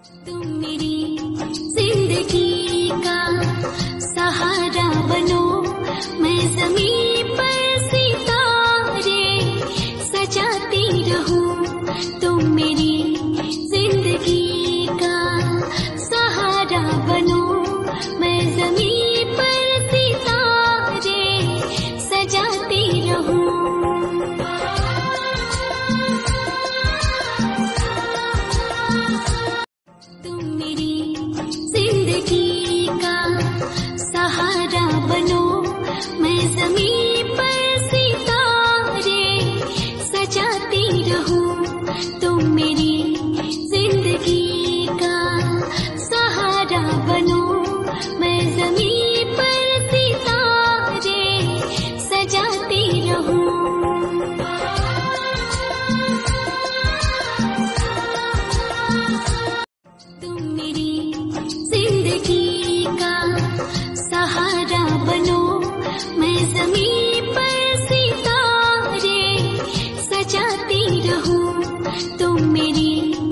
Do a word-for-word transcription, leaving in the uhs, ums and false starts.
तुम मेरी जिंदगी का सहारा बनो, मैं ज़मीं पर सितारे सजाती रहूं। तुम मेरी जिंदगी का सहारा बनो, मैं ज़मीं पर सितारे सजाती रहूं। तुम मेरी जिंदगी का सहारा बनो, मैं ज़मीं पर सितारे सजाती रहूं। तुम मेरी जिंदगी का सहारा बनो, मैं ज़मीं पर सितारे सजाती रहूं। तुम मेरी जिंदगी का सहारा बनो, मैं ज़मीं पर सितारे सजाती रहूं। तुम मेरी